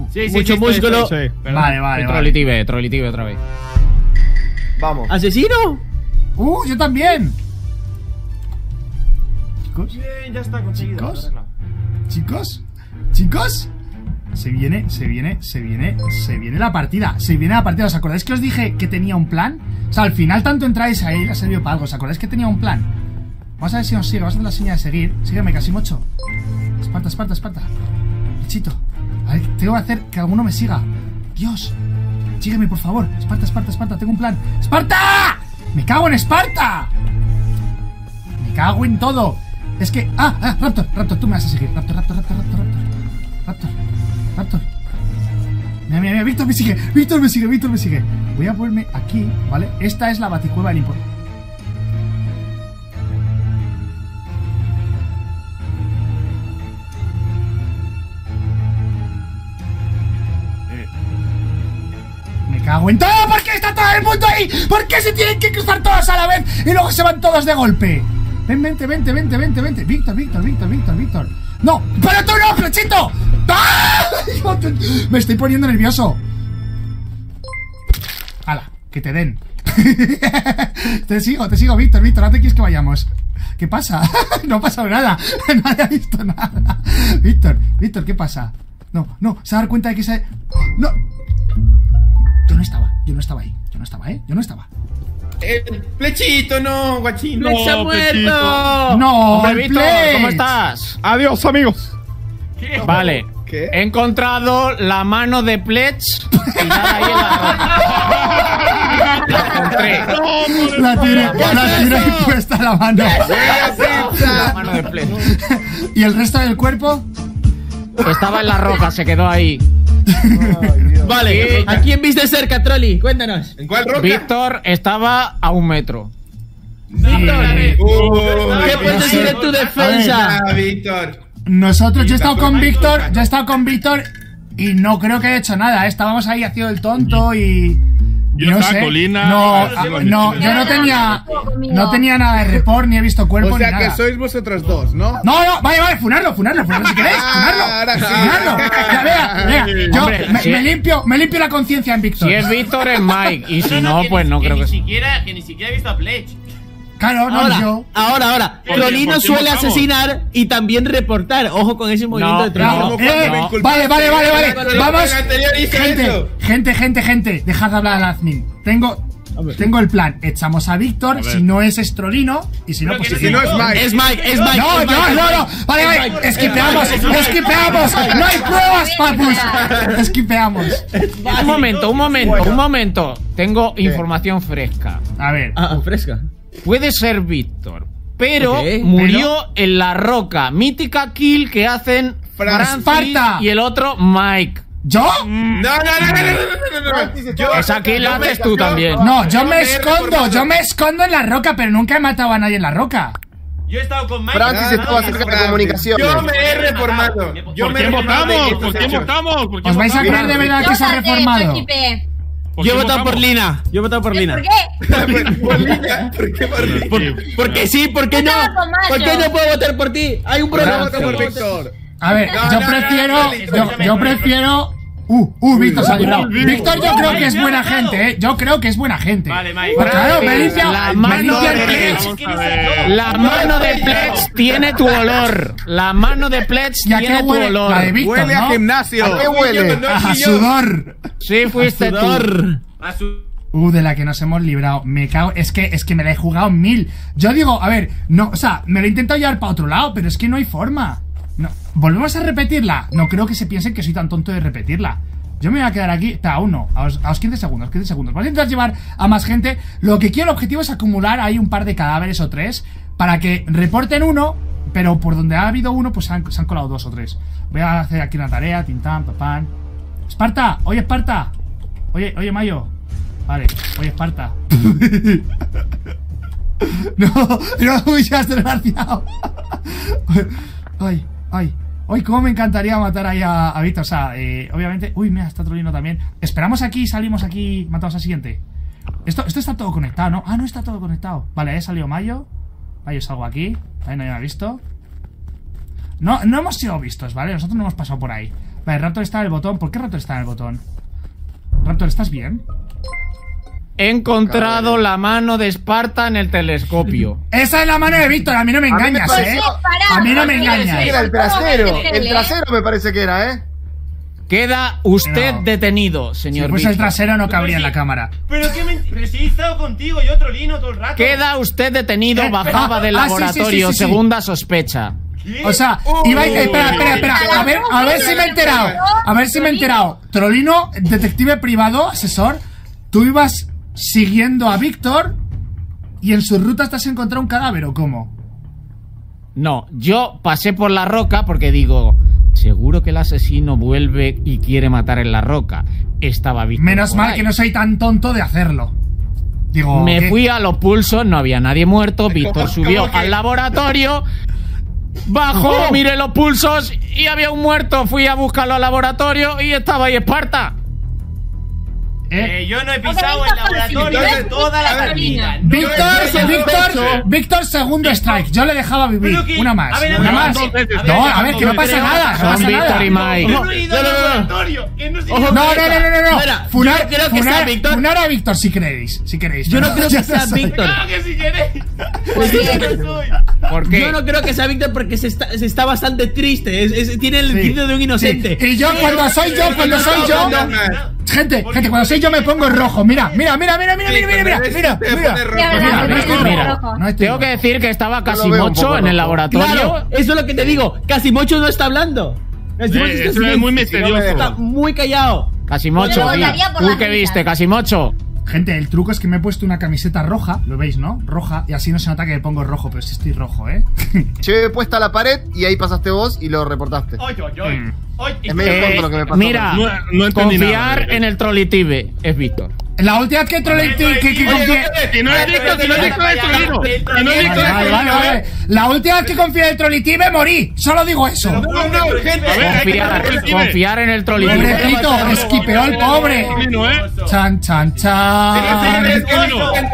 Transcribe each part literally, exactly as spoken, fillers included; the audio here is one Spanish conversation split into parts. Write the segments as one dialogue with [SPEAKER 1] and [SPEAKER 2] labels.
[SPEAKER 1] Sí, sí,
[SPEAKER 2] mucho
[SPEAKER 1] sí,
[SPEAKER 2] músculo.
[SPEAKER 1] estoy, estoy.
[SPEAKER 3] Vale, vale, vale.
[SPEAKER 4] Trolitive, trolitive otra vez.
[SPEAKER 5] Vamos.
[SPEAKER 2] ¿Asesino?
[SPEAKER 3] Uh, yo también. Chicos,
[SPEAKER 1] Bien, ya está conseguido.
[SPEAKER 3] Chicos.
[SPEAKER 1] arregla.
[SPEAKER 3] chicos, chicos. Se viene, se viene, se viene, se viene la partida. Se viene la partida. ¿Os acordáis que os dije que tenía un plan? O sea, al final tanto entráis ahí, le ha servido para algo. ¿Os acordáis que tenía un plan? Vamos a ver si nos sigue. Vamos a hacer la señal de seguir. Sígueme, Casimocho. Esparta, Esparta, Esparta. Bichito. A ver, tengo que hacer que alguno me siga. Dios. Sígueme, por favor. Esparta, Esparta, Esparta. Tengo un plan. ¡Esparta! ¡Me cago en Esparta! Me cago en todo. Es que... ¡Ah! ¡Ah! Raptor, Raptor, tú me vas a seguir. Raptor, Raptor, Raptor, Raptor, Raptor. Raptor, Raptor. Mira, mira, mira. Víctor me sigue. Víctor me sigue, Víctor me sigue. Voy a ponerme aquí, ¿vale? Esta es la baticueva del impo... Me cago en todo. ¿Por qué está todo el mundo ahí? ¿Por qué se tienen que cruzar todos a la vez y luego se van todos de golpe? Ven, vente, vente, vente, vente, vente. Víctor, Víctor, Víctor, Víctor, Víctor. ¡No! ¡Pero tú no, Flechito! ¡Ah! Me estoy poniendo nervioso. ¡Hala! Que te den. Te sigo, te sigo, Víctor, Víctor. ¿A dónde quieres que vayamos? ¿Qué pasa? No ha pasado nada. Nadie ha visto nada. Víctor, Víctor, ¿qué pasa? No, no, se ha dado cuenta de que se... ¡No! Yo no estaba, yo no estaba ahí. Yo no estaba, ¿eh? Yo no estaba.
[SPEAKER 1] Eh, Flechito, no, guachín.
[SPEAKER 2] ¡No, se ha muerto!
[SPEAKER 3] ¡No!
[SPEAKER 4] Hombre,
[SPEAKER 3] el
[SPEAKER 4] Víctor,
[SPEAKER 3] Play.
[SPEAKER 4] ¿cómo estás?
[SPEAKER 6] Adiós, amigos.
[SPEAKER 1] ¿Qué?
[SPEAKER 4] Vale.
[SPEAKER 5] ¿Qué?
[SPEAKER 4] He encontrado la mano de Pledge tirada ahí en la roca. La encontré.
[SPEAKER 3] La tiré, la tiré y puesta la mano.
[SPEAKER 4] La mano de Pledge.
[SPEAKER 3] ¿Y el resto del cuerpo?
[SPEAKER 4] Estaba en la roca, se quedó ahí.
[SPEAKER 2] Vale,
[SPEAKER 4] Sí.
[SPEAKER 2] ¿a quién viste cerca, Trolli? Cuéntanos.
[SPEAKER 1] ¿En cuál roca?
[SPEAKER 4] Víctor estaba a un metro.
[SPEAKER 2] Víctor,
[SPEAKER 1] Uh,
[SPEAKER 2] ¿qué puedes decir en tu defensa?
[SPEAKER 1] Ah, Víctor.
[SPEAKER 3] Nosotros,
[SPEAKER 1] Sí,
[SPEAKER 3] yo he estado
[SPEAKER 1] tampoco
[SPEAKER 3] con
[SPEAKER 1] hay
[SPEAKER 3] Víctor,
[SPEAKER 1] roca.
[SPEAKER 3] yo he estado con Víctor y no creo que haya hecho nada, ¿eh? Estábamos ahí haciendo el tonto y...
[SPEAKER 6] Yo
[SPEAKER 3] no
[SPEAKER 6] estaba
[SPEAKER 3] sé.
[SPEAKER 6] colina.
[SPEAKER 3] No,
[SPEAKER 6] Ah,
[SPEAKER 3] ah,
[SPEAKER 6] sí,
[SPEAKER 3] no,
[SPEAKER 6] sí,
[SPEAKER 3] yo no tenía... No tenía nada de report, ni he visto cuerpo,
[SPEAKER 5] O
[SPEAKER 3] ni
[SPEAKER 5] sea que
[SPEAKER 3] nada.
[SPEAKER 5] sois vosotros dos, ¿no?
[SPEAKER 3] No, no, vale, vale, funarlo, funarlo, funarlo si queréis, funarlo.
[SPEAKER 5] Ahora sí.
[SPEAKER 3] Funarlo. Ya, vea, vea. Yo
[SPEAKER 4] Hombre,
[SPEAKER 3] me,
[SPEAKER 4] sí.
[SPEAKER 3] me limpio, me limpio la conciencia en Víctor.
[SPEAKER 4] Si es Víctor, es Mike. Y si no, pues no creo que
[SPEAKER 7] ni
[SPEAKER 4] sí.
[SPEAKER 7] siquiera, que ni siquiera he visto a Pledge.
[SPEAKER 3] Claro, no
[SPEAKER 2] Ahora,
[SPEAKER 3] yo.
[SPEAKER 2] ahora, ahora.
[SPEAKER 6] Oye,
[SPEAKER 2] Trolli no
[SPEAKER 6] ¿por qué
[SPEAKER 2] suele
[SPEAKER 6] votamos?
[SPEAKER 2] asesinar y también reportar. Ojo con ese movimiento
[SPEAKER 4] No,
[SPEAKER 2] de Trolli.
[SPEAKER 4] no.
[SPEAKER 5] Como cuando
[SPEAKER 3] Eh,
[SPEAKER 5] me
[SPEAKER 4] no.
[SPEAKER 5] inculpaste.
[SPEAKER 3] Vale, vale, vale, vale.
[SPEAKER 1] Pero
[SPEAKER 3] Vamos.
[SPEAKER 1] el anterior hizo
[SPEAKER 3] Gente,
[SPEAKER 1] eso.
[SPEAKER 3] gente, gente, gente. Dejad de hablar al admin. Tengo,
[SPEAKER 2] Hombre.
[SPEAKER 3] tengo el plan. Echamos a Víctor,
[SPEAKER 6] ver.
[SPEAKER 3] si no es Estrolino, y si no,
[SPEAKER 7] Pero
[SPEAKER 3] pues
[SPEAKER 7] que
[SPEAKER 3] si
[SPEAKER 5] Si no
[SPEAKER 3] no.
[SPEAKER 5] es Mike.
[SPEAKER 2] Es Mike, es Mike.
[SPEAKER 3] No,
[SPEAKER 2] es Mike,
[SPEAKER 3] no,
[SPEAKER 2] es
[SPEAKER 3] no,
[SPEAKER 2] Mike.
[SPEAKER 3] no. Vale, vale. Esquipeamos, esquipeamos. No hay pruebas, papus. Esquipeamos.
[SPEAKER 4] Un momento, un momento, un momento. Tengo información fresca.
[SPEAKER 3] A ver.
[SPEAKER 2] Ah, fresca.
[SPEAKER 4] Puede ser Víctor, pero
[SPEAKER 2] Ok,
[SPEAKER 4] murió en la roca. Mítica kill que hacen
[SPEAKER 5] Fran-
[SPEAKER 4] Francis
[SPEAKER 3] Esparta.
[SPEAKER 4] y el otro Mike.
[SPEAKER 3] ¿Yo?
[SPEAKER 1] No, no, no, no, no, no, no, no, no. Yo-
[SPEAKER 4] Esa kill la
[SPEAKER 1] yo me-
[SPEAKER 4] haces tú
[SPEAKER 1] yo-
[SPEAKER 4] también.
[SPEAKER 3] No, yo me
[SPEAKER 1] he
[SPEAKER 3] escondo.
[SPEAKER 1] reportado.
[SPEAKER 3] Yo me escondo en la roca, pero nunca he matado a nadie en la roca.
[SPEAKER 7] Yo he estado con Mike.
[SPEAKER 5] Francis
[SPEAKER 7] Ah,
[SPEAKER 5] estaba
[SPEAKER 7] no,
[SPEAKER 5] cerca de
[SPEAKER 7] no,
[SPEAKER 5] comunicaciones.
[SPEAKER 1] Yo me he reformado. Yo
[SPEAKER 6] ¿Por
[SPEAKER 1] me
[SPEAKER 6] qué
[SPEAKER 1] he reformado de
[SPEAKER 6] votamos?
[SPEAKER 1] estos
[SPEAKER 6] ¿Por qué
[SPEAKER 1] hechos.
[SPEAKER 6] votamos? ¿Por qué
[SPEAKER 3] ¿Os vais a
[SPEAKER 6] votamos?
[SPEAKER 3] creer de verdad que se ha reformado?
[SPEAKER 6] ¿Por
[SPEAKER 2] Yo
[SPEAKER 6] qué
[SPEAKER 2] he votado por
[SPEAKER 6] votamos?
[SPEAKER 2] Lina. Yo he votado por Lina.
[SPEAKER 8] ¿Por qué?
[SPEAKER 1] ¿Por Lina? ¿Por qué por Lina?
[SPEAKER 2] Por- porque sí, ¿por qué no?
[SPEAKER 8] Votaba por Macho.
[SPEAKER 2] ¿Por qué no puedo votar por ti? Hay un
[SPEAKER 5] Yo
[SPEAKER 2] problema.
[SPEAKER 5] voto por Víctor.
[SPEAKER 3] A ver,
[SPEAKER 1] No,
[SPEAKER 3] yo
[SPEAKER 1] no,
[SPEAKER 3] prefiero.
[SPEAKER 1] no, no,
[SPEAKER 3] yo,
[SPEAKER 1] escúchame,
[SPEAKER 3] yo
[SPEAKER 1] escúchame.
[SPEAKER 3] prefiero. Uh, uh, Víctor se ha librado.
[SPEAKER 6] Uy,
[SPEAKER 3] Víctor, yo
[SPEAKER 6] uy,
[SPEAKER 3] creo que es
[SPEAKER 7] uy,
[SPEAKER 3] buena
[SPEAKER 7] uy,
[SPEAKER 3] gente, eh. Yo creo que es buena gente.
[SPEAKER 7] Vale, Mike.
[SPEAKER 3] Pues claro, me limpia.
[SPEAKER 4] La
[SPEAKER 3] me
[SPEAKER 4] mano
[SPEAKER 3] limpia el
[SPEAKER 4] de-
[SPEAKER 3] Pledge.
[SPEAKER 6] Vamos a ver.
[SPEAKER 4] La mano de Pledge tiene tu olor. La mano de Pledge
[SPEAKER 3] ¿Y a
[SPEAKER 4] tiene
[SPEAKER 3] qué
[SPEAKER 4] tu
[SPEAKER 3] huele?
[SPEAKER 4] olor.
[SPEAKER 3] La de Víctor,
[SPEAKER 5] Huele a
[SPEAKER 3] ¿no?
[SPEAKER 5] gimnasio. ¿A qué huele?
[SPEAKER 1] No,
[SPEAKER 3] A
[SPEAKER 1] fui yo.
[SPEAKER 3] sudor.
[SPEAKER 4] Sí, fuiste tú.
[SPEAKER 2] Sudor.
[SPEAKER 7] A su...
[SPEAKER 3] Uh, de la que nos hemos librado. Me cago. Es que, es que me la he jugado mil. Yo digo, a ver, no, o sea, me lo he intentado llevar para otro lado, pero es que no hay forma. No. ¿Volvemos a repetirla? No creo que se piensen que soy tan tonto de repetirla. Yo me voy a quedar aquí. Espera, aún no. A los, a los quince segundos, quince segundos. Vamos a intentar llevar a más gente. Lo que quiero, el objetivo es acumular ahí un par de cadáveres o tres. Para que reporten uno. Pero por donde ha habido uno, pues se han, se han colado dos o tres. Voy a hacer aquí una tarea. Tintán, papán. Esparta, oye Esparta. Oye, oye Mayo. Vale, oye Esparta. No, no me humillaste, desgraciado. Ay, ay. Ay, cómo me encantaría matar ahí a, a Víctor. O sea, eh, obviamente. Uy, mira, está Trolino también. Esperamos aquí, salimos aquí, matamos al siguiente. Esto, esto está todo conectado, ¿no? Ah, no está todo conectado. Vale, ahí salió Mayo. Mayo salgo aquí. Ahí no me ha visto. No, no hemos sido vistos, ¿vale? Nosotros no hemos pasado por ahí. Vale, Raptor está en el botón. ¿Por qué Raptor está en el botón? Raptor, ¿estás bien?
[SPEAKER 4] He encontrado la mano de Esparta en el telescopio.
[SPEAKER 3] Esa es la mano de Víctor, a mí no me engañas,
[SPEAKER 5] parece-
[SPEAKER 3] ¿eh?
[SPEAKER 6] Pará,
[SPEAKER 3] A mí no me
[SPEAKER 6] pará,
[SPEAKER 3] engañas.
[SPEAKER 5] Era el trasero.
[SPEAKER 6] ¿Cómo que
[SPEAKER 5] El trasero me parece que era, ¿eh?
[SPEAKER 4] Queda usted
[SPEAKER 3] No.
[SPEAKER 4] detenido,
[SPEAKER 3] Si
[SPEAKER 4] señor
[SPEAKER 3] fuese el
[SPEAKER 4] Víctor.
[SPEAKER 3] trasero no cabría en la cámara.
[SPEAKER 7] Pero qué men- Pero si he estado contigo, yo trolino todo el rato.
[SPEAKER 4] Queda usted detenido,
[SPEAKER 3] Eh,
[SPEAKER 4] bajaba
[SPEAKER 3] ah,
[SPEAKER 4] del
[SPEAKER 3] ah, sí, sí,
[SPEAKER 4] laboratorio,
[SPEAKER 3] sí, sí, sí.
[SPEAKER 4] segunda sospecha.
[SPEAKER 7] ¿Qué?
[SPEAKER 3] O sea, iba, eh, espera, espera, espera, a ver, a ver si me he enterado, a ver si me he enterado. Trolino, detective privado, asesor, tú ibas siguiendo a Víctor y en su ruta te has encontrado un cadáver, ¿o cómo?
[SPEAKER 4] No, yo pasé por la roca porque digo, seguro que el asesino vuelve y quiere matar en la roca. Estaba Víctor.
[SPEAKER 3] Menos
[SPEAKER 4] por
[SPEAKER 3] mal
[SPEAKER 4] ahí.
[SPEAKER 3] que no soy tan tonto de hacerlo. Digo,
[SPEAKER 4] Me
[SPEAKER 3] ¿qué?
[SPEAKER 4] fui a los pulsos, no había nadie muerto. Víctor
[SPEAKER 1] ¿Cómo-
[SPEAKER 4] subió
[SPEAKER 1] cómo que?
[SPEAKER 4] al laboratorio, bajó, miré los pulsos y había un muerto. Fui a buscarlo al laboratorio y estaba ahí Esparta.
[SPEAKER 3] ¿Eh?
[SPEAKER 7] Eh, yo no he pisado
[SPEAKER 6] Ok,
[SPEAKER 7] el
[SPEAKER 6] está fácil.
[SPEAKER 7] laboratorio
[SPEAKER 1] Entonces,
[SPEAKER 7] de toda la
[SPEAKER 1] a ver,
[SPEAKER 7] partida.
[SPEAKER 3] Víctor,
[SPEAKER 1] yo- yo-
[SPEAKER 3] Víctor,
[SPEAKER 1] yo-
[SPEAKER 3] Víctor, segundo strike. Yo le dejaba vivir.
[SPEAKER 7] Pero que-
[SPEAKER 3] Una más,
[SPEAKER 7] a ver, a
[SPEAKER 3] una
[SPEAKER 7] ver,
[SPEAKER 3] más.
[SPEAKER 7] dos veces,
[SPEAKER 3] No,
[SPEAKER 7] a ver,
[SPEAKER 3] a ver, que no
[SPEAKER 7] dos
[SPEAKER 3] pasa
[SPEAKER 7] veces.
[SPEAKER 3] nada. No
[SPEAKER 4] Son
[SPEAKER 3] pasa
[SPEAKER 4] Víctor
[SPEAKER 3] nada.
[SPEAKER 4] y Mike.
[SPEAKER 7] Yo no he ido al
[SPEAKER 2] No, no, no, no.
[SPEAKER 7] laboratorio. Que no sé
[SPEAKER 2] Ojo,
[SPEAKER 3] No, no, no, no, no, no.
[SPEAKER 2] Espera,
[SPEAKER 3] Funar,
[SPEAKER 2] yo no creo que
[SPEAKER 3] funar-
[SPEAKER 2] sea Víctor.
[SPEAKER 3] funar a Víctor si queréis, si queréis.
[SPEAKER 2] Yo no
[SPEAKER 3] pero
[SPEAKER 2] creo
[SPEAKER 3] ya
[SPEAKER 2] que sea
[SPEAKER 3] soy.
[SPEAKER 2] Víctor.
[SPEAKER 7] Claro que si queréis.
[SPEAKER 6] Porque-
[SPEAKER 7] No soy.
[SPEAKER 4] ¿Por qué?
[SPEAKER 2] Yo no creo que sea Víctor porque se está, se está bastante triste. Es, es- tiene el
[SPEAKER 3] Sí,
[SPEAKER 2] espíritu de un inocente.
[SPEAKER 3] sí. Y yo cuando soy yo, cuando soy yo. Gente, gente, cuando soy yo me pongo rojo. Mira, mira, mira, mira, mira, mira, mira, mira, mira, mira. Mira, no estoy
[SPEAKER 4] Mira,
[SPEAKER 3] rojo, no estoy
[SPEAKER 4] Tengo que
[SPEAKER 3] rojo.
[SPEAKER 4] decir que estaba casi
[SPEAKER 5] Yo lo veo un
[SPEAKER 4] mocho
[SPEAKER 5] poco
[SPEAKER 4] en el
[SPEAKER 5] rojo.
[SPEAKER 4] laboratorio.
[SPEAKER 2] Claro, eso es lo que te digo. Casimocho no está hablando. Casimocho
[SPEAKER 8] Eh,
[SPEAKER 2] está
[SPEAKER 8] eso es muy
[SPEAKER 2] silencio.
[SPEAKER 8] misterioso.
[SPEAKER 2] Está muy callado.
[SPEAKER 4] Casi
[SPEAKER 6] Yo
[SPEAKER 4] mocho,
[SPEAKER 6] lo
[SPEAKER 4] di.
[SPEAKER 6] votaría por
[SPEAKER 4] ¿Tú
[SPEAKER 6] las
[SPEAKER 4] qué
[SPEAKER 6] risas.
[SPEAKER 4] viste? Casi mocho.
[SPEAKER 3] Gente, el truco es que me he puesto una camiseta roja, lo veis, ¿no? Roja, y así no se nota que me pongo rojo, pero sí estoy rojo, ¿eh?
[SPEAKER 5] Llevé puesta a la pared y ahí pasaste vos y lo reportaste.
[SPEAKER 7] Oy, oy, oy.
[SPEAKER 8] Mm.
[SPEAKER 7] Oy,
[SPEAKER 5] Es medio
[SPEAKER 4] Eh,
[SPEAKER 5] tonto lo que me pasó.
[SPEAKER 4] mira,
[SPEAKER 8] No- no entendí
[SPEAKER 4] confiar
[SPEAKER 8] nada.
[SPEAKER 4] en el trollitive es Víctor.
[SPEAKER 3] La última vez que trole que, que, que confié.
[SPEAKER 8] Si no es Víctor, si no es Víctor, es Trolino. Si no es Víctor,
[SPEAKER 3] Vale,
[SPEAKER 8] es
[SPEAKER 3] vale,
[SPEAKER 8] Trolino,
[SPEAKER 3] vale.
[SPEAKER 8] ¿eh?
[SPEAKER 3] La última vez que confié en el trollitive morí. Solo digo eso.
[SPEAKER 1] No, no, gente.
[SPEAKER 8] A ver, hay que
[SPEAKER 4] Confiar,
[SPEAKER 8] confiar en
[SPEAKER 4] confiar en el trollitive.
[SPEAKER 3] Pobrecito, esquipeó el pobre.
[SPEAKER 8] Trolino, ¿eh?
[SPEAKER 3] Chan, chan, chan.
[SPEAKER 1] Es que-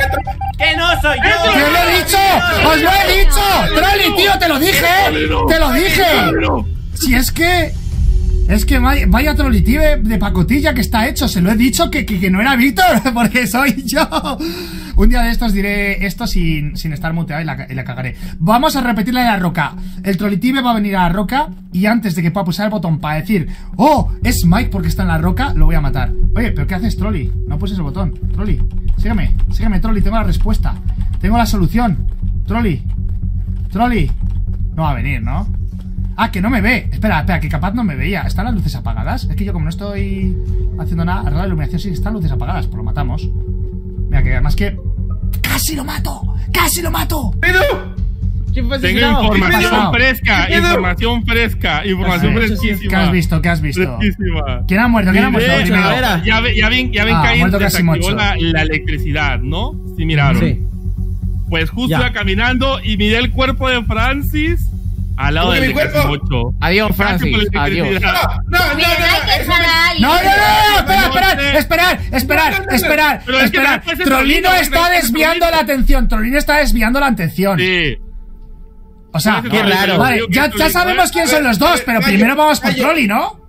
[SPEAKER 7] ¡Que no soy
[SPEAKER 3] ¿Qué
[SPEAKER 7] yo!
[SPEAKER 3] os lo he dicho? ¡Os lo he dicho! ¡Trolli, tío! ¡Te lo dije! ¡Te lo dije! Si es que... Es que vaya, vaya trollitive de pacotilla que está hecho. Se lo he dicho que, que, que no era Víctor, porque soy yo. Un día de estos diré esto sin, sin estar muteado y la, y la cagaré. Vamos a repetirla de la roca. El trollitive va a venir a la roca y antes de que pueda pulsar el botón para decir ¡oh! Es Mike porque está en la roca, lo voy a matar. Oye, ¿pero qué haces, Trolli? No pulses el botón. Trolli, sígueme, sígueme, Trolli, tengo la respuesta. Tengo la solución. Trolli. Trolli. No va a venir, ¿no? Ah, que no me ve. Espera, espera, que capaz no me veía. ¿Están las luces apagadas? Es que yo como no estoy haciendo nada, arreglar la iluminación, sí, están luces apagadas, pues lo matamos. Mira, que además que... ¡Casi lo mato! ¡Casi lo mato!
[SPEAKER 1] ¡Pero!
[SPEAKER 2] ¿Quién fue
[SPEAKER 8] Tengo
[SPEAKER 2] asesinado?
[SPEAKER 8] información
[SPEAKER 3] pasado?
[SPEAKER 8] fresca,
[SPEAKER 1] ¿Qué pedo?
[SPEAKER 8] información fresca, información
[SPEAKER 3] ¿Qué
[SPEAKER 8] fresquísima.
[SPEAKER 3] has visto? ¿Qué has visto?
[SPEAKER 8] Fresquísima.
[SPEAKER 3] ¿Quién ha muerto? ¿Quién ha muerto?
[SPEAKER 8] Miré,
[SPEAKER 3] Primero.
[SPEAKER 2] Era.
[SPEAKER 8] Ya, ve- ya ven, ya ven
[SPEAKER 3] Ah,
[SPEAKER 8] que ahí
[SPEAKER 3] muerto casi
[SPEAKER 8] desactivó
[SPEAKER 3] mocho.
[SPEAKER 8] la, la electricidad, ¿no? Sí, miraron.
[SPEAKER 2] Sí.
[SPEAKER 8] Pues justo
[SPEAKER 2] Ya.
[SPEAKER 8] iba caminando y miré el cuerpo de Francis al lado
[SPEAKER 1] ¿Cómo que
[SPEAKER 8] del
[SPEAKER 1] mi
[SPEAKER 8] de
[SPEAKER 1] cuerpo?
[SPEAKER 8] Casimocho.
[SPEAKER 3] Ah,
[SPEAKER 4] Adiós, Francis,
[SPEAKER 8] Casi por la
[SPEAKER 4] adiós.
[SPEAKER 8] electricidad.
[SPEAKER 1] No, no, no,
[SPEAKER 6] Bien, hay que
[SPEAKER 1] no,
[SPEAKER 6] echar a alguien.
[SPEAKER 3] No, no, no, no, espera, esperar,
[SPEAKER 8] No sé.
[SPEAKER 3] esperar, esperar,
[SPEAKER 1] No, no, no, no.
[SPEAKER 3] esperar,
[SPEAKER 8] Pero es que
[SPEAKER 3] esperar.
[SPEAKER 8] después el
[SPEAKER 3] Trolino
[SPEAKER 8] Trolino,
[SPEAKER 3] está
[SPEAKER 8] que-
[SPEAKER 3] desviando
[SPEAKER 8] Trolino.
[SPEAKER 3] la atención, Trolino está desviando la atención.
[SPEAKER 8] Sí.
[SPEAKER 3] O sea,
[SPEAKER 8] Qué raro.
[SPEAKER 3] vale,
[SPEAKER 8] Digo que
[SPEAKER 3] ya,
[SPEAKER 8] Trolino,
[SPEAKER 3] ya sabemos
[SPEAKER 8] ¿eh?
[SPEAKER 3] quién son los dos, pero
[SPEAKER 1] Vaya,
[SPEAKER 3] primero vamos por
[SPEAKER 1] vaya.
[SPEAKER 3] Trolli, ¿no?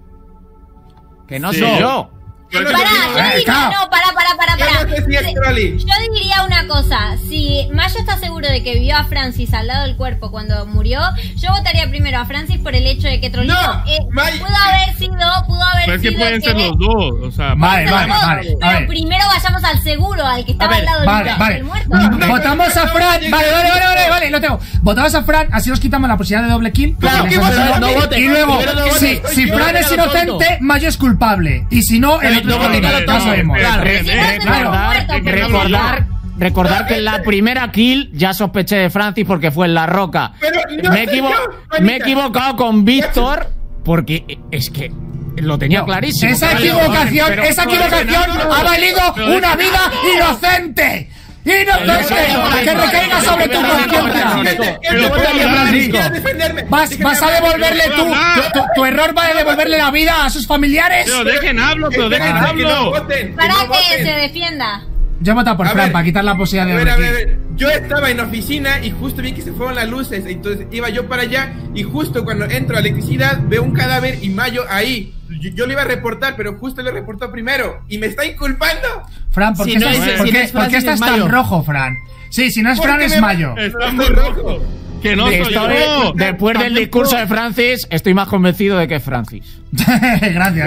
[SPEAKER 4] Que no
[SPEAKER 8] Sí.
[SPEAKER 4] soy yo.
[SPEAKER 8] Pero
[SPEAKER 1] no,
[SPEAKER 8] que-
[SPEAKER 6] Pará, yo
[SPEAKER 3] Eh,
[SPEAKER 6] diría,
[SPEAKER 3] claro.
[SPEAKER 6] no, pará, pará, pará,
[SPEAKER 1] Yo
[SPEAKER 6] pará.
[SPEAKER 1] no sé si es
[SPEAKER 6] Sí,
[SPEAKER 1] Trolli.
[SPEAKER 6] Yo diría una cosa, si Mayo está seguro de que vio a Francis al lado del cuerpo cuando murió, yo votaría primero a Francis por el hecho de que Trolino
[SPEAKER 1] No,
[SPEAKER 6] eh,
[SPEAKER 1] May-
[SPEAKER 6] pudo haber sido, pudo haber
[SPEAKER 8] Pero es que
[SPEAKER 6] sido
[SPEAKER 8] pueden
[SPEAKER 6] el
[SPEAKER 8] ser
[SPEAKER 6] ve-
[SPEAKER 8] los dos. O sea,
[SPEAKER 3] Vale,
[SPEAKER 6] los
[SPEAKER 3] vale,
[SPEAKER 6] dos,
[SPEAKER 3] vale. A
[SPEAKER 6] Pero
[SPEAKER 3] ver.
[SPEAKER 6] primero vayamos al seguro, al que estaba
[SPEAKER 2] ver,
[SPEAKER 6] al lado
[SPEAKER 3] Vale,
[SPEAKER 6] del,
[SPEAKER 3] vale.
[SPEAKER 6] del muerto.
[SPEAKER 1] no,
[SPEAKER 3] Votamos a
[SPEAKER 1] no,
[SPEAKER 3] Fran.
[SPEAKER 1] no,
[SPEAKER 3] Vale, vale, vale, vale, vale, lo tengo. Votamos a Fran, así nos quitamos la posibilidad de doble kill.
[SPEAKER 2] Claro,
[SPEAKER 3] Porque
[SPEAKER 1] que
[SPEAKER 3] en ese
[SPEAKER 1] vote,
[SPEAKER 3] caso-
[SPEAKER 1] no
[SPEAKER 2] vote.
[SPEAKER 3] Y luego,
[SPEAKER 2] Primero no
[SPEAKER 3] si,
[SPEAKER 2] vote.
[SPEAKER 3] si
[SPEAKER 2] Yo
[SPEAKER 3] Fran es
[SPEAKER 2] primero tonto.
[SPEAKER 3] inocente, Mayo es culpable. Y si no, el
[SPEAKER 2] Eh,
[SPEAKER 3] otro
[SPEAKER 2] no
[SPEAKER 3] es
[SPEAKER 2] vote,
[SPEAKER 3] criminal.
[SPEAKER 2] no
[SPEAKER 3] Ya
[SPEAKER 2] vote.
[SPEAKER 3] sabemos.
[SPEAKER 2] Claro.
[SPEAKER 8] Bien,
[SPEAKER 6] Si
[SPEAKER 8] bien,
[SPEAKER 6] no se
[SPEAKER 8] bien.
[SPEAKER 6] muere
[SPEAKER 4] Recordar,
[SPEAKER 6] muerto, porque
[SPEAKER 4] recordar, recordar que en la primera kill ya sospeché de Francis porque fue en la roca.
[SPEAKER 1] Pero no
[SPEAKER 4] me, he
[SPEAKER 1] soy
[SPEAKER 4] equivo-
[SPEAKER 1] yo, Juanita.
[SPEAKER 4] me he equivocado con Víctor porque es que lo tenía clarísimo.
[SPEAKER 3] Esa
[SPEAKER 4] Vale,
[SPEAKER 3] equivocación,
[SPEAKER 4] pero-
[SPEAKER 3] esa equivocación ha valido una vida inocente. ¡Inocente! Que recaiga sobre tu conciencia.
[SPEAKER 2] Yo votaría a Francisco.
[SPEAKER 3] ¿Vas, vas a devolverle tú? Tu, tu- tu error va a devolverle la vida a sus familiares?
[SPEAKER 8] Pero dejen hablo, pero dejen
[SPEAKER 1] Que no
[SPEAKER 8] hablo.
[SPEAKER 1] voten, que
[SPEAKER 6] Para
[SPEAKER 1] no
[SPEAKER 6] que
[SPEAKER 1] voten.
[SPEAKER 6] se defienda.
[SPEAKER 3] Yo he votado por
[SPEAKER 1] A
[SPEAKER 3] Fran
[SPEAKER 1] ver,
[SPEAKER 3] para quitar la posibilidad
[SPEAKER 1] A
[SPEAKER 3] de
[SPEAKER 1] ver, a
[SPEAKER 3] doble
[SPEAKER 1] ver,
[SPEAKER 3] kill.
[SPEAKER 1] a ver. yo estaba en la oficina y justo vi que se fueron las luces. Entonces iba yo para allá y justo cuando entro a electricidad veo un cadáver y Mayo ahí. Yo, yo lo iba a reportar, pero justo lo reportó primero y me está inculpando.
[SPEAKER 3] Fran, ¿por qué,
[SPEAKER 2] Si no
[SPEAKER 3] estás,
[SPEAKER 2] es-
[SPEAKER 3] ¿por
[SPEAKER 2] si
[SPEAKER 3] qué-
[SPEAKER 2] no es
[SPEAKER 3] por qué
[SPEAKER 2] Francis,
[SPEAKER 3] estás
[SPEAKER 2] es
[SPEAKER 3] tan
[SPEAKER 2] Mayo.
[SPEAKER 3] rojo, Fran? Sí, si no es
[SPEAKER 1] ¿Por
[SPEAKER 3] Fran
[SPEAKER 1] qué
[SPEAKER 3] es
[SPEAKER 1] me-
[SPEAKER 3] Mayo.
[SPEAKER 8] Está
[SPEAKER 1] No,
[SPEAKER 8] muy
[SPEAKER 1] estoy
[SPEAKER 8] rojo. Que no soy
[SPEAKER 4] Estoy-
[SPEAKER 8] yo.
[SPEAKER 4] después del
[SPEAKER 1] También
[SPEAKER 4] discurso
[SPEAKER 1] puedo-
[SPEAKER 4] de Francis, estoy más convencido de que es Francis.
[SPEAKER 3] Gracias, gracias.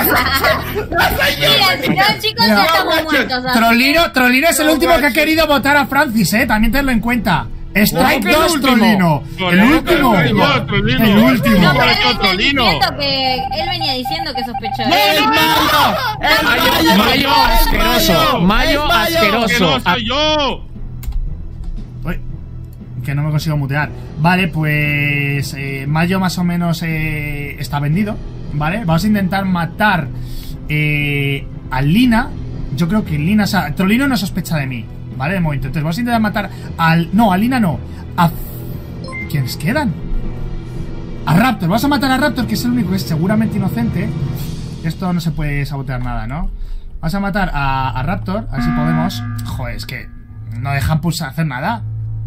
[SPEAKER 6] Mira, si no, chicos,
[SPEAKER 3] Mira,
[SPEAKER 6] ya estamos muertos. así
[SPEAKER 3] Trolino, Trolino es el
[SPEAKER 1] No,
[SPEAKER 3] último que ha
[SPEAKER 1] macho.
[SPEAKER 3] querido votar a Francis, eh. También tenlo en cuenta. Strike
[SPEAKER 4] ¿Cómo que el
[SPEAKER 3] dos,
[SPEAKER 4] último?
[SPEAKER 3] Trolino. El
[SPEAKER 8] Correcto,
[SPEAKER 3] último.
[SPEAKER 8] Trolino, Trolino.
[SPEAKER 3] El último.
[SPEAKER 6] No, pero
[SPEAKER 8] Por
[SPEAKER 6] él
[SPEAKER 8] eso,
[SPEAKER 6] venía
[SPEAKER 8] Trolino.
[SPEAKER 6] diciendo que él venía diciendo que sospechó.
[SPEAKER 2] ¡Es Mayo! ¡Es
[SPEAKER 4] Mayo, Mayo asqueroso. Mayo
[SPEAKER 2] ¡Es Mayo!
[SPEAKER 8] Que
[SPEAKER 4] asqueroso.
[SPEAKER 8] no soy yo.
[SPEAKER 3] Uy, que no me consigo mutear. Vale, pues eh, Mayo más o menos eh, está vendido. Vale, vamos a intentar matar eh, a Lina. Yo creo que Lina, o sea, Trolino no sospecha de mí. Vale, de momento. Entonces vamos a intentar matar al... No, a Lina no. A... ¿Quiénes quedan? A Raptor. Vamos a matar a Raptor, que es el único que es seguramente inocente. Esto no se puede sabotear nada, ¿no? Vamos a matar a, a Raptor. A ver si podemos. Joder, es que no dejan pulsar hacer nada.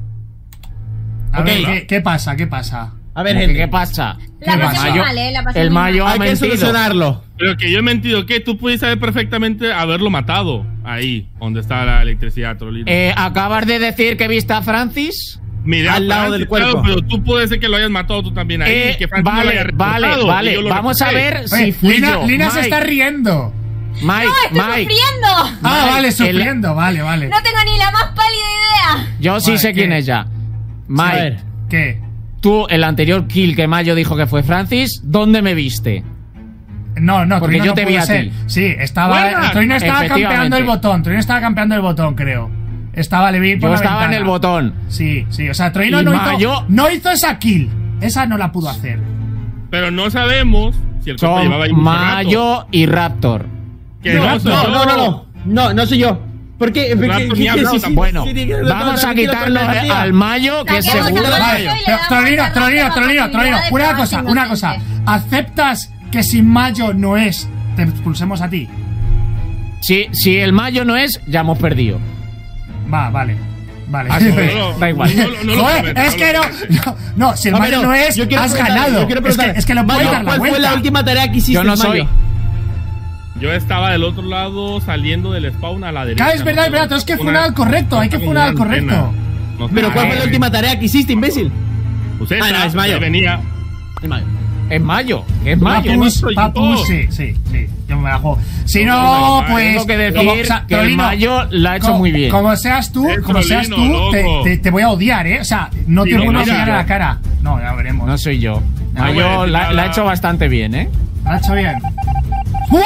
[SPEAKER 3] A
[SPEAKER 2] Ok.
[SPEAKER 3] ver, ¿qué, ¿qué pasa? ¿Qué pasa?
[SPEAKER 2] A ver,
[SPEAKER 4] ¿Qué,
[SPEAKER 2] gente.
[SPEAKER 4] qué pasa?
[SPEAKER 6] La
[SPEAKER 3] ¿Qué
[SPEAKER 6] pasé
[SPEAKER 3] pasa?
[SPEAKER 6] muy
[SPEAKER 4] Mayo-
[SPEAKER 6] mal, eh. La pasé
[SPEAKER 4] el
[SPEAKER 6] muy
[SPEAKER 4] Mayo
[SPEAKER 6] mal.
[SPEAKER 4] ha
[SPEAKER 2] Hay que
[SPEAKER 4] mentido.
[SPEAKER 2] solucionarlo.
[SPEAKER 8] Pero que yo he mentido, que tú pudiste haber perfectamente haberlo matado ahí, donde está la electricidad, Trolino.
[SPEAKER 4] Eh, ¿Acabas de decir que viste a Francis?
[SPEAKER 8] Miré
[SPEAKER 2] al
[SPEAKER 8] a
[SPEAKER 2] lado
[SPEAKER 8] Francis,
[SPEAKER 2] del cuerpo.
[SPEAKER 8] claro, pero tú puede ser que lo hayas matado tú también ahí.
[SPEAKER 4] Eh,
[SPEAKER 8] y que Francis no lo
[SPEAKER 4] vale,
[SPEAKER 8] haya reportado,
[SPEAKER 4] vale,
[SPEAKER 8] y
[SPEAKER 4] vale.
[SPEAKER 8] yo lo
[SPEAKER 4] Vamos a
[SPEAKER 8] reporté.
[SPEAKER 4] ver
[SPEAKER 3] Oye,
[SPEAKER 4] si fui
[SPEAKER 3] Lina,
[SPEAKER 4] yo.
[SPEAKER 3] Lina se
[SPEAKER 4] Mike,
[SPEAKER 3] está riendo.
[SPEAKER 4] Mike,
[SPEAKER 6] ¡No, estoy
[SPEAKER 4] Mike.
[SPEAKER 6] sufriendo!
[SPEAKER 3] Ah,
[SPEAKER 4] Mike,
[SPEAKER 3] vale,
[SPEAKER 4] el-
[SPEAKER 3] sufriendo. Vale, vale.
[SPEAKER 6] No tengo ni la más pálida idea.
[SPEAKER 4] Yo sí
[SPEAKER 3] Vale,
[SPEAKER 4] sé quién
[SPEAKER 3] ¿qué?
[SPEAKER 4] es ya.
[SPEAKER 2] A
[SPEAKER 4] Mike,
[SPEAKER 2] ver.
[SPEAKER 3] ¿Qué?
[SPEAKER 4] tú, el anterior kill que Mayo dijo que fue Francis, ¿dónde me viste?
[SPEAKER 3] No, no,
[SPEAKER 4] Porque
[SPEAKER 3] Trolino
[SPEAKER 4] yo
[SPEAKER 3] no
[SPEAKER 4] te
[SPEAKER 3] pudo
[SPEAKER 4] vi a
[SPEAKER 3] ser.
[SPEAKER 4] ti.
[SPEAKER 3] Sí, estaba.
[SPEAKER 8] Buena.
[SPEAKER 3] Trolino estaba
[SPEAKER 4] Efectivamente.
[SPEAKER 3] campeando el botón. Trolino estaba campeando el botón, creo. Estaba, le vi por
[SPEAKER 4] Yo
[SPEAKER 3] la
[SPEAKER 4] estaba en
[SPEAKER 3] ventana.
[SPEAKER 4] el botón.
[SPEAKER 3] Sí, sí, o sea, Trolino
[SPEAKER 4] Y
[SPEAKER 3] no,
[SPEAKER 4] Mayo-
[SPEAKER 3] hizo, no hizo esa kill. Esa no la pudo hacer.
[SPEAKER 8] Pero no sabemos si el cuerpo llevaba ahí
[SPEAKER 4] Son
[SPEAKER 8] mucho rato.
[SPEAKER 4] Mayo y Raptor.
[SPEAKER 8] Que
[SPEAKER 2] No,
[SPEAKER 8] no,
[SPEAKER 2] no,
[SPEAKER 8] soy
[SPEAKER 2] no,
[SPEAKER 8] yo.
[SPEAKER 2] no, no. No, no soy yo. ¿Por qué? ¿Por
[SPEAKER 8] Rato
[SPEAKER 2] qué?
[SPEAKER 8] ni ha
[SPEAKER 2] Sí,
[SPEAKER 8] hablado
[SPEAKER 2] sí, sí,
[SPEAKER 4] Bueno,
[SPEAKER 2] sí, sí,
[SPEAKER 4] vamos a quitarlo al Mayo, que
[SPEAKER 6] Saquemos
[SPEAKER 4] seguro.
[SPEAKER 6] a Mayo.
[SPEAKER 3] Vale,
[SPEAKER 6] y le
[SPEAKER 3] pero
[SPEAKER 6] damos
[SPEAKER 3] Trolino,
[SPEAKER 6] a
[SPEAKER 3] Trolino,
[SPEAKER 6] Raptor
[SPEAKER 3] Trolino,
[SPEAKER 6] la
[SPEAKER 3] Trolino.
[SPEAKER 6] posibilidad de
[SPEAKER 3] Una
[SPEAKER 6] probarse
[SPEAKER 3] cosa, una cosa.
[SPEAKER 6] inocente.
[SPEAKER 3] ¿Aceptas que si Mayo no es, te expulsemos a ti?
[SPEAKER 4] Si, si el Mayo no es, ya hemos perdido.
[SPEAKER 3] Va, vale. Vale.
[SPEAKER 4] Ah, sí,
[SPEAKER 8] No, no,
[SPEAKER 4] Da igual.
[SPEAKER 8] no, no, no lo
[SPEAKER 3] Joder,
[SPEAKER 8] prometo,
[SPEAKER 3] es que no,
[SPEAKER 8] lo prometo.
[SPEAKER 3] no. No, si el
[SPEAKER 2] A
[SPEAKER 3] Mayo
[SPEAKER 2] ver,
[SPEAKER 3] no es,
[SPEAKER 2] yo quiero
[SPEAKER 3] has
[SPEAKER 2] preguntar,
[SPEAKER 3] ganado.
[SPEAKER 2] yo quiero
[SPEAKER 3] Es que,
[SPEAKER 2] preguntar,
[SPEAKER 3] es que lo puedes
[SPEAKER 2] Mayo,
[SPEAKER 3] dar la
[SPEAKER 2] ¿cuál fue
[SPEAKER 3] vuelta.
[SPEAKER 2] la última tarea que hiciste,
[SPEAKER 4] Yo no
[SPEAKER 2] Mayo?
[SPEAKER 4] soy.
[SPEAKER 8] Yo estaba del otro lado saliendo del spawn a la derecha.
[SPEAKER 3] Claro, es verdad, es verdad. Tenemos que funar al correcto. Hay que funar al correcto.
[SPEAKER 2] Pero ¿cuál fue la última tarea que hiciste, imbécil?
[SPEAKER 8] Pues
[SPEAKER 2] Ah, no, es Mayo.
[SPEAKER 8] ahí venía.
[SPEAKER 2] Es Mayo.
[SPEAKER 4] Es Mayo, es Mayo.
[SPEAKER 3] Papus,
[SPEAKER 8] soy yo.
[SPEAKER 3] Papus, sí, sí, sí. Yo me la juego. Si
[SPEAKER 8] No,
[SPEAKER 3] no,
[SPEAKER 8] no,
[SPEAKER 3] pues.
[SPEAKER 4] Tengo que decir
[SPEAKER 3] como- o sea,
[SPEAKER 4] que el
[SPEAKER 3] Trolino,
[SPEAKER 4] Mayo la ha hecho
[SPEAKER 3] como-
[SPEAKER 4] muy bien.
[SPEAKER 3] Como seas tú,
[SPEAKER 8] Es
[SPEAKER 3] como seas tú,
[SPEAKER 8] Trolino,
[SPEAKER 3] te,
[SPEAKER 8] loco.
[SPEAKER 3] te- te voy a odiar, ¿eh? O sea, no
[SPEAKER 8] Sí,
[SPEAKER 3] te
[SPEAKER 8] no,
[SPEAKER 3] vuelvo a
[SPEAKER 8] mira.
[SPEAKER 3] mirar a la cara. No, ya veremos.
[SPEAKER 4] No soy yo.
[SPEAKER 3] No,
[SPEAKER 4] Mayo
[SPEAKER 8] bueno,
[SPEAKER 4] la,
[SPEAKER 8] nada.
[SPEAKER 4] la ha hecho bastante bien, ¿eh?
[SPEAKER 3] ¿Lo ha hecho bien? ¡Uh!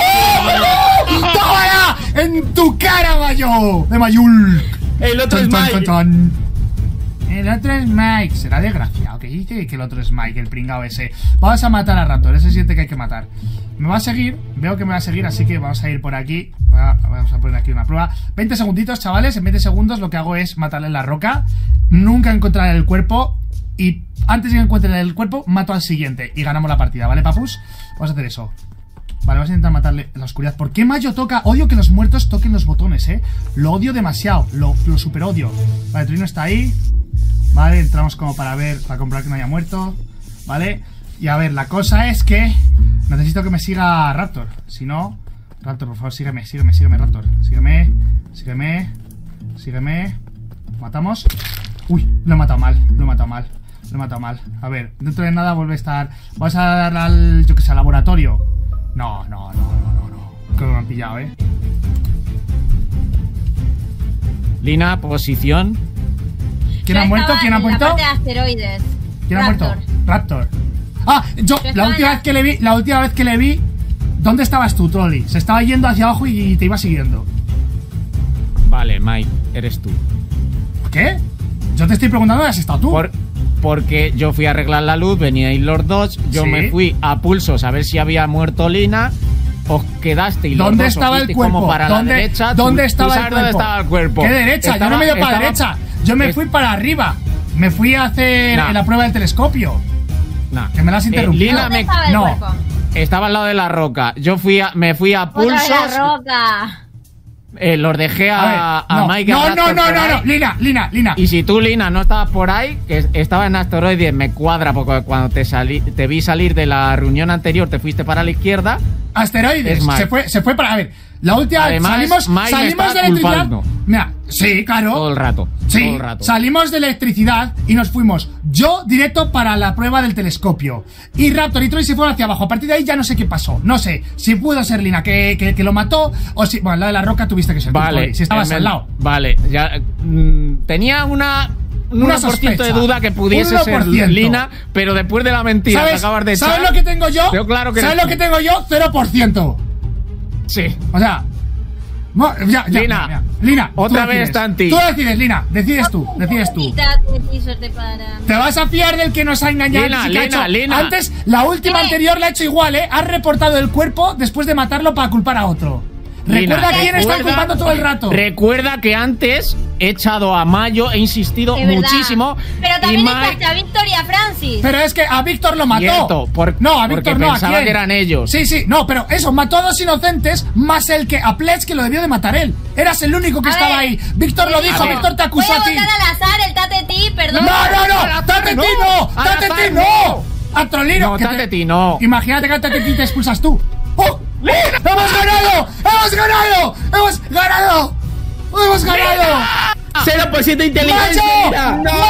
[SPEAKER 3] ¡Tómala! ¡En tu cara, Mayo! De Mayul.
[SPEAKER 2] El otro es
[SPEAKER 3] Ton, ton,
[SPEAKER 2] Mike.
[SPEAKER 3] ton, ton. El otro es Mike. Será desgraciado que dice que el otro es Mike, el pringao ese. Vamos a matar a Raptor, ese siente que hay que matar. Me va a seguir, veo que me va a seguir, así que vamos a ir por aquí. Va- Vamos a poner aquí una prueba. veinte segunditos, chavales. En veinte segundos lo que hago es matarle en la roca. Nunca encontraré el cuerpo. Y antes de que encuentre el cuerpo, mato al siguiente. Y ganamos la partida, ¿vale, papus? Vamos a hacer eso. Vale, vamos a intentar matarle en la oscuridad. ¿Por qué Mayo toca? Odio que los muertos toquen los botones, ¿eh? Lo odio demasiado. Lo, lo super odio. Vale, Trolino está ahí. Vale, entramos como para ver, para comprobar que no haya muerto. Vale. Y a ver, la cosa es que necesito que me siga Raptor. Si no, Raptor, por favor, sígueme, sígueme, sígueme, Raptor. Sígueme, sígueme, sígueme. ¿Matamos? Uy, lo he matado mal, lo he matado mal. Lo he matado mal. A ver, dentro de nada vuelve a estar. Vamos a darle al, yo que sé, al laboratorio. No, no, no, no, no, no. Creo que me han pillado, ¿eh?
[SPEAKER 4] Lina, posición.
[SPEAKER 3] ¿Quién
[SPEAKER 6] Yo
[SPEAKER 3] ha muerto?
[SPEAKER 6] estaba
[SPEAKER 3] ¿Quién ha
[SPEAKER 6] en la
[SPEAKER 3] muerto?
[SPEAKER 6] parte de asteroides.
[SPEAKER 3] ¿Quién ha
[SPEAKER 6] Raptor.
[SPEAKER 3] muerto? Raptor. Ah, yo,
[SPEAKER 6] Yo
[SPEAKER 3] la
[SPEAKER 6] estaba
[SPEAKER 3] última
[SPEAKER 6] en la-
[SPEAKER 3] vez que le vi, la última vez que le vi, ¿dónde estabas tú, Trolli? Se estaba yendo hacia abajo y te iba siguiendo.
[SPEAKER 4] Vale, Mike, eres tú.
[SPEAKER 3] ¿Qué? Yo te estoy preguntando, ¿has estado tú?
[SPEAKER 4] Por, porque yo fui a arreglar la luz, veníais los dos, yo
[SPEAKER 3] Sí.
[SPEAKER 4] me fui a pulsos a ver si había muerto Lina, os quedaste y los
[SPEAKER 3] ¿Dónde
[SPEAKER 4] dos os
[SPEAKER 3] estaba el
[SPEAKER 4] fuisteis
[SPEAKER 3] cuerpo?
[SPEAKER 4] como para
[SPEAKER 3] ¿Dónde,
[SPEAKER 4] la derecha.
[SPEAKER 3] ¿dónde
[SPEAKER 4] Tú-
[SPEAKER 3] estaba
[SPEAKER 4] tú
[SPEAKER 3] el
[SPEAKER 4] sabes
[SPEAKER 3] cuerpo?
[SPEAKER 4] dónde estaba el cuerpo.
[SPEAKER 3] ¿Qué derecha? yo
[SPEAKER 4] Estaba-
[SPEAKER 3] no me he ido para la
[SPEAKER 4] estaba-
[SPEAKER 3] derecha. Yo me
[SPEAKER 4] es-
[SPEAKER 3] fui para arriba. Me fui a hacer
[SPEAKER 4] Nah.
[SPEAKER 3] la prueba del telescopio.
[SPEAKER 4] Nah.
[SPEAKER 3] Que me la has
[SPEAKER 4] Eh,
[SPEAKER 3] interrumpido.
[SPEAKER 4] Lina
[SPEAKER 6] ¿Dónde
[SPEAKER 4] me-
[SPEAKER 6] estaba el
[SPEAKER 3] no.
[SPEAKER 6] cuerpo?
[SPEAKER 4] estaba al lado de la roca. Yo fui a, me fui a
[SPEAKER 6] Otra vez
[SPEAKER 4] pulsos.
[SPEAKER 6] la roca.
[SPEAKER 4] eh, los dejé a,
[SPEAKER 3] A ver,
[SPEAKER 4] a
[SPEAKER 3] no,
[SPEAKER 4] Mike
[SPEAKER 3] no,
[SPEAKER 4] Raptor
[SPEAKER 3] no, no,
[SPEAKER 4] por
[SPEAKER 3] no,
[SPEAKER 4] ahí.
[SPEAKER 3] no, Lina, Lina, Lina.
[SPEAKER 4] Y si tú, Lina, no estabas por ahí, que estaba en asteroides, me cuadra, porque cuando te salí, te vi salir de la reunión anterior, te fuiste para la izquierda.
[SPEAKER 3] Asteroides,
[SPEAKER 4] Es Mike.
[SPEAKER 3] se fue, se fue para. A ver, la última.
[SPEAKER 4] Además,
[SPEAKER 3] salimos
[SPEAKER 4] Mike me
[SPEAKER 3] salimos
[SPEAKER 4] está
[SPEAKER 3] de electricidad.
[SPEAKER 4] culpando.
[SPEAKER 3] Mira, sí, claro.
[SPEAKER 4] Todo el rato.
[SPEAKER 3] Sí,
[SPEAKER 4] todo el rato.
[SPEAKER 3] salimos de electricidad y nos fuimos yo directo para la prueba del telescopio. Y Raptor y Troy se fueron hacia abajo. A partir de ahí ya no sé qué pasó. No sé si pudo ser Lina que, que, que lo mató o si. Bueno, la de la roca tuviste que ser tú,
[SPEAKER 4] Vale,
[SPEAKER 3] Poli, si estabas
[SPEAKER 4] en
[SPEAKER 3] al
[SPEAKER 4] el-
[SPEAKER 3] lado.
[SPEAKER 4] Vale, ya. mm, tenía una. Un
[SPEAKER 3] Una
[SPEAKER 4] uno por ciento de
[SPEAKER 3] sospecha.
[SPEAKER 4] duda que pudiese
[SPEAKER 3] Un
[SPEAKER 4] ser
[SPEAKER 3] uno por ciento.
[SPEAKER 4] Lina, pero después de la mentira que
[SPEAKER 3] ¿Sabes,
[SPEAKER 4] acabas de echar.
[SPEAKER 3] ¿sabes lo que tengo yo?
[SPEAKER 4] Yo claro que
[SPEAKER 3] ¿Sabes
[SPEAKER 4] eres
[SPEAKER 3] lo que
[SPEAKER 4] tú.
[SPEAKER 3] tengo yo? cero por ciento.
[SPEAKER 4] Sí.
[SPEAKER 3] O sea. mo- ya, ya,
[SPEAKER 4] Lina,
[SPEAKER 3] ya, ya. Lina, tú
[SPEAKER 4] otra vez
[SPEAKER 3] decides.
[SPEAKER 4] está en ti.
[SPEAKER 3] Tú decides, Lina. Decides tú. Decides tú.
[SPEAKER 6] Suerte para.
[SPEAKER 3] ¿Te vas a fiar del que nos ha engañado?
[SPEAKER 4] Lina,
[SPEAKER 3] antes y que ha
[SPEAKER 4] Lina,
[SPEAKER 3] hecho-
[SPEAKER 4] Lina.
[SPEAKER 3] Antes, la última
[SPEAKER 6] ¿Qué?
[SPEAKER 3] anterior la ha hecho igual, ¿eh? Has reportado el cuerpo después de matarlo para culpar a otro.
[SPEAKER 4] Lina,
[SPEAKER 3] Recuerda quién está
[SPEAKER 4] recuerda-
[SPEAKER 3] culpando todo el rato.
[SPEAKER 4] Recuerda que antes he echado a Mayo, he insistido
[SPEAKER 6] Es verdad.
[SPEAKER 4] muchísimo.
[SPEAKER 6] Pero
[SPEAKER 4] y
[SPEAKER 6] también
[SPEAKER 4] Mike-
[SPEAKER 6] echaste a Víctor y a Francis.
[SPEAKER 3] Pero es que a Víctor lo mató.
[SPEAKER 4] Cierto, por-
[SPEAKER 3] no, a
[SPEAKER 4] porque
[SPEAKER 3] Víctor no, ¿a
[SPEAKER 4] pensaba
[SPEAKER 3] quién?
[SPEAKER 4] que eran ellos.
[SPEAKER 3] Sí, sí, no, pero eso, mató a dos inocentes más el que a Pledge que lo debió de matar él. Eras el único que
[SPEAKER 6] A
[SPEAKER 3] estaba
[SPEAKER 6] ver,
[SPEAKER 3] ahí. Víctor lo
[SPEAKER 6] te
[SPEAKER 3] dijo,
[SPEAKER 6] digo,
[SPEAKER 3] Víctor te acusó
[SPEAKER 6] voy a
[SPEAKER 3] a ti.
[SPEAKER 6] votar al azar el Tate Ti, perdón.
[SPEAKER 3] No, no, no,
[SPEAKER 4] Al azar
[SPEAKER 3] Tate
[SPEAKER 4] no,
[SPEAKER 3] Ti no,
[SPEAKER 4] al
[SPEAKER 3] Tate
[SPEAKER 4] azar
[SPEAKER 3] Ti
[SPEAKER 4] no.
[SPEAKER 3] no. A Trolino.
[SPEAKER 4] No,
[SPEAKER 3] que
[SPEAKER 4] Tate Ti no.
[SPEAKER 3] Imagínate que a Tate Ti te expulsas tú. ¡Oh! ¡Hemos ganado! ¡Hemos ganado! ¡Hemos ganado! ¡Hemos ganado!
[SPEAKER 2] cero por ciento de inteligencia.
[SPEAKER 3] ¡Macho!
[SPEAKER 2] mira.